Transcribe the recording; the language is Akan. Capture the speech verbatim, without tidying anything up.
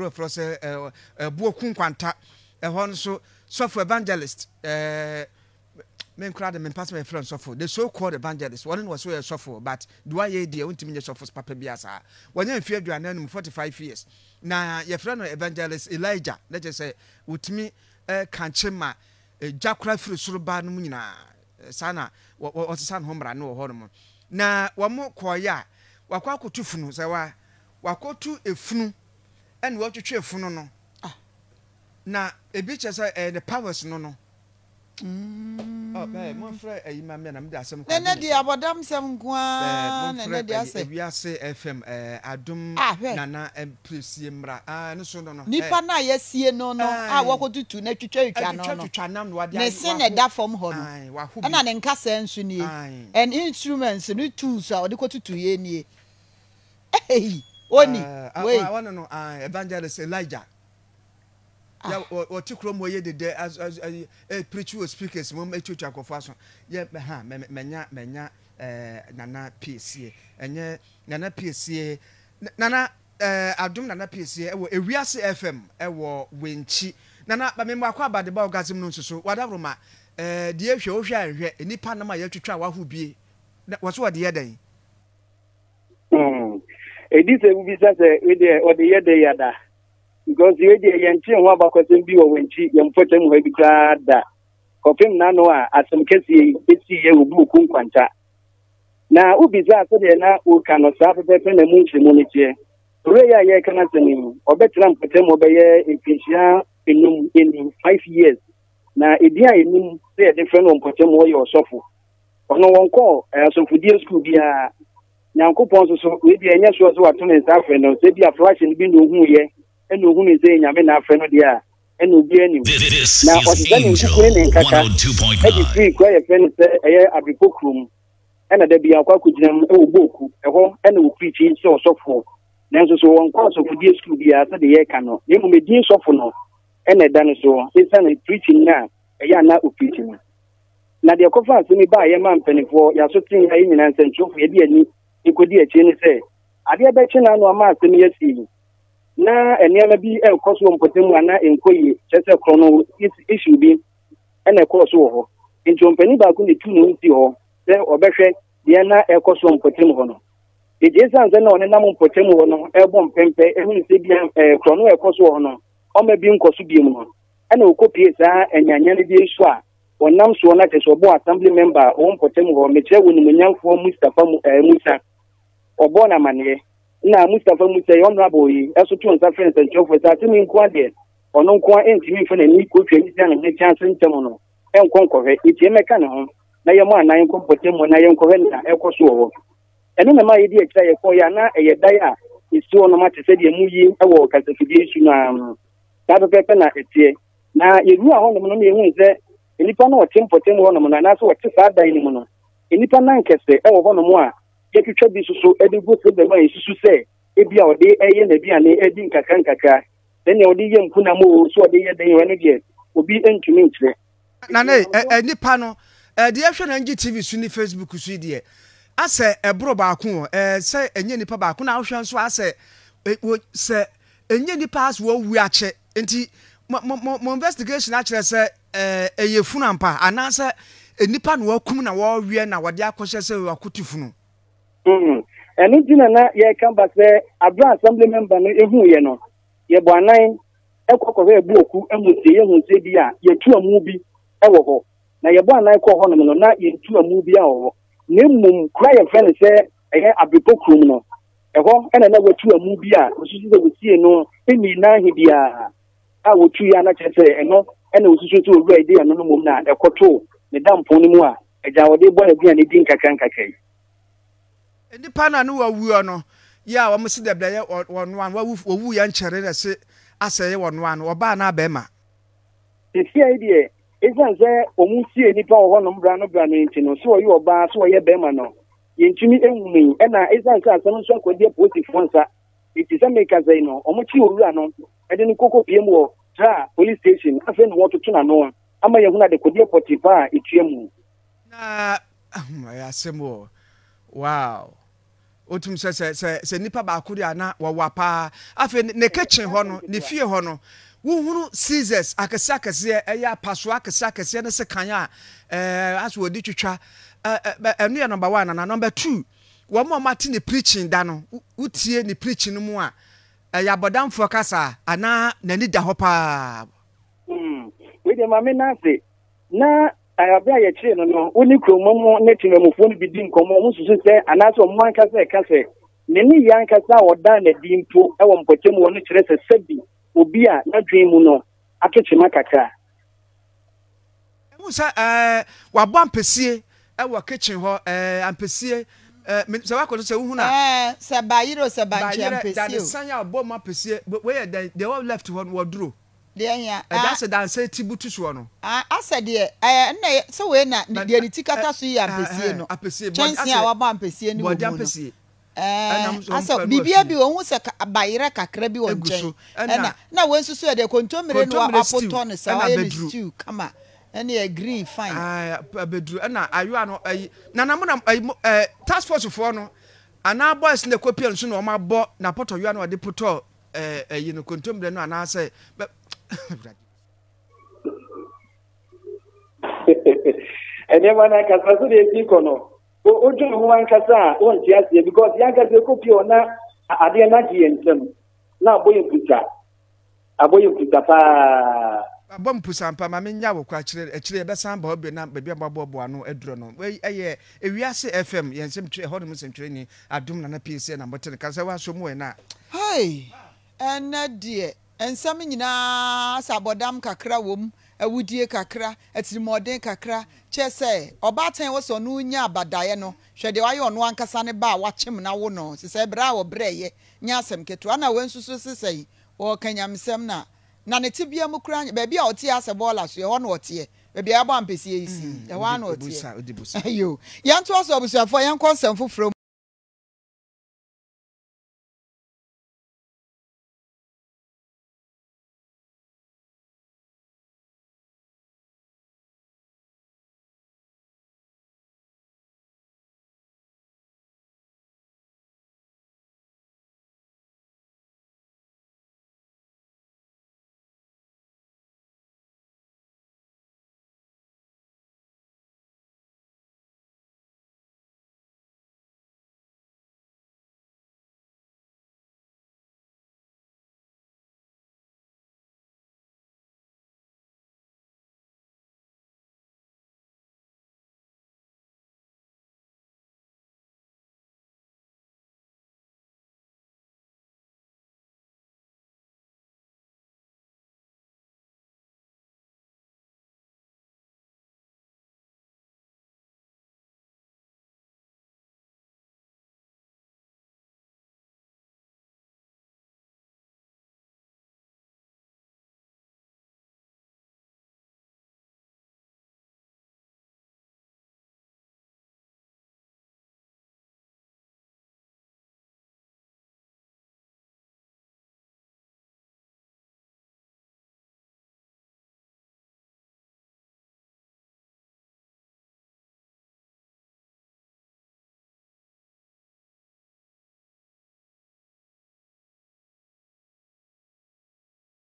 fro fro se buo kunkwanta e ho nso sofo evangelist eh men crowd men pass my friend sofo the so called evangelist one was so sofo but do I dey untimi nye sofo papa biasa wanya mfie aduane no forty-five years na ye friend no evangelist Elijah let us say utimi eh kanchema jakura firi suruba no nyina sana o san homra no ho no na wamo koya wakwa akotu funu se wa wakotu efunu ene watwetwe efunu no na ebi chese the powers no no mm oh be mo frɛ ayi ma me na me da asem kwa ne di abodam sem kwa ne ne di ase ebi ase F M eh adum nana empresie mra ah no so no no nipa na yesie no no ah wakotutu na twetwa twetwa no no twetwa nam no ade ne se ne da fam ho no na ne nkasa nsu nie and instruments no tools a ode kotutu ye nie eh oni wait I want to know evangelist Elijah ya o tikro mo ye de as eh preach with speakers mo echuchu akofo aso ye ha menya menya eh nana P C enye nana P C nana eh adum nana P C e wo ewiase F M e wo wenchi nana ba me akwa abade ba orgasm no nsuso wadabro ma eh de ehwe o hwe anhwe enipa na ma ye twetwa wa hubie wo so wode ye dan mm edise bu bisa se we de o de ye de yada because you dey yanchi ho abakwasem bi wo wenchi yemfotem ho bi kra da kopim na no a asem kesi eti ye obu kunkwanta na ubiza so de na o kano sa pepe na mu nchemu ne tie reya ye kana semi obetra mpotem obeye impinsia enum enum five years na edia enum say different mpotem wo ye osofo ono wonko asofudie school bia nyankopon so so we bia enya so so wato ne sa afre no se bia flash ni bi no hu ye eno hu ni ze nyame na afre no dia eno bi ani na osani nkukure ne nkaka e di free kwa ye friend se eye abikokrum ena da bia kwa kuginam e wo boku e ho ena wo preach so osofo nanso so won kwa asofudie school bia se de ye ka no ne mu medin sofo no ena da no so isa na preaching na eye na o preaching na de kofa asemi ba ye man penifo ya so tin ya nyina nsentofo ye bi ani ikodi echi ni se ade be chi na no ama asemi yesi na eniama bi e koso mpotemu ana enkoyi chese krono issue bi ena koso ho nchompani ba ku ne tu no nti ho se obehwe de na e koso mpotemu ho no e je sanze na one nam mpotemu ho no e bom pempe e hu se bia e krono e koso ho no o ma bi nkoso bi mu no ena okopie sa enyanya ne bi so a onam so na chese obo assembly member o mpotemu ho meche woni munyamfo Mustafa Musa obo na mane na Mustafa Musa honorable yi eso to nsa friends and chofo sa timi nko de ono nko entimi fa na ni ko twa ni na ne chance ntem no enko nkohwe iti emeka ne ho na ye mo anan ko potemo na ye nkohwe na ekoso ho ene na ma ye di ekira ye ko ya na eye dai a isi ono ma tese de mu yi ewo kasafidi su na ta pepe na etie na ye ru a ho no no ye hu se enipa na o tempotemo ho no na na so o te sa dai ni mu no enipa na nkese ewo ho no mo a yekitwa bi susu edigo se be ma susu se ebia ode eye na bia na edi nkaka nkaka then ode ye mpuna mo so ode ye den wene die obi entumi nkyere na ne nipa no eh de ehwe na ngi T V su ni Facebook su die ase ebro ba ko eh se enye nipa ba ko na ahwe nso ase se enye nipa as wo wu ache enti mo investigation a kire se eh eyefunu ampa anase enipa no wakum na wo wie na wode akɔhye se wakutufunu mm eni dina na ye kan ba se abra assembly member no ehu ye no ye bo anan ekokɔ he buoku emutie ye hu se bi a ye tu amu bi ewo ho na ye bo anan kɔ ho no no na ye tu amu bi a wo ne mum kra ye fe ne se eye abikokrum no eho ena na watu amu bi a osusu de wotie no emi na hibia a wotu ya na chese eno ena osusu to owura ide no no mum na ekoto ne dampo ni mu a eja wode bo na bia ne din kakan kakai nipa na no wawu no ya wa msi debla ye wonu an wawu owu ya nkyere na se aseye wonu an oba na ba ma esi idea ezan se omusie nipa wo no mbra no bra no nti no so oye oba so oye ba ma no yentumi enwumi ena ezan se asem so akodie positive nsa iti se make azai no omuchi owura no ede ni koko piem wo tra police station afa no wototo na no ama ye hu na de kodie potipa etuemu na ya semo wow otum se se se nipa ba akuri ana wo wapa afi ne kitchen ho no ne fie ho no wo hunu scissors akese akese eya paso akese akese ne se kan a eh aso odi twetwa enu ya number one na number two wo mo mate ne preaching da no utie ne preaching no mu a eya bodamfo kasa ana nani da ho pa mm we de mame na se na abia ye kire no no oni kromo ne tinamufo no bidi nkomo mo susu se anaso mo ankasa e kase ne ni yankasa oda na dimpo e wo mpotemu wo no kire se sabi obi a na dwen mu no akechima kakra musa eh wabɔ ampesie e wo kitchen ho eh ampesie eh se wakɔ se hu na eh se bayiro se banche ampesie da de sanya abɔ ma ampesie we the one left one woduro de anya e da se dan se tibutu so no ah asa de eh na se we na de ni tikata so yi ampesie no chance a wabɔ ampesie ni wo no eh asa bibia bi wo hu se bayira kakra bi wo nchen na na wo nsusu de kontomire no apoto no se wa ye stew kama any agree fine ah abedru na ayo ano na na mo na task force for no ana boys na kopia nso na o ma bo na poto yo na de poto eh yi no kontomire no ana se ene mana ka so de ti kono o ojo ho ankasa o nti ase because yankasa kopia na ade na ji ensem na aboye puta aboye puta pa abom pusampa ma menya wo kwa kire akire be san ba obi na bebia bobo ano aduro no we eye ewiase fm yensem tire ho no musem tire ni adum na na pc na botere kasa wa so mu na hey ena die ensam nyina sabodam kakra wom awudie kakra atirimodin kakra chese obatan wo so no nya abadaye no hwede waye ono ankasa ne ba wachem na wo no sese bra wo breye nya asem keto ana wensusu sesei wo kanyamsem na na ne tibia mu kura ba bia otie ase bola so ye ho na otie ba bia ba ampesie isi e ho na otie ayo yanto aso obusuafo yankọ nsem foforo